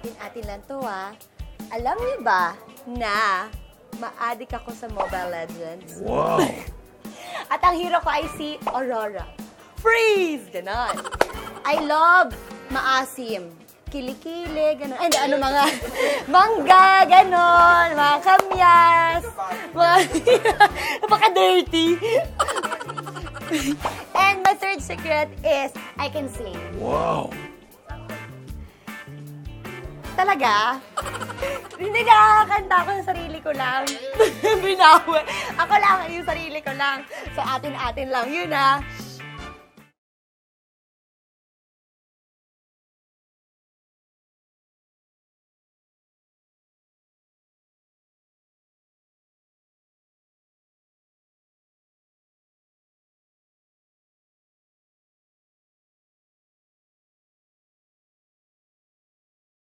atin-atin lang to, Alam niyo ba na ma-addict ako sa Mobile Legends? Wow! At ang hero ko ay si Aurora. Freeze! Ganon. I love maasim. Kilikili, ganon. Ay, ano mga mangga, ganon. Mga kamyas. Napaka-dirty. And my third secret is I can sing. Wow! Talaga? Hindi nakakakanta ako sa sarili ko lang. Binawi. Ako lang, yung sarili ko lang. So, atin-atin lang yun,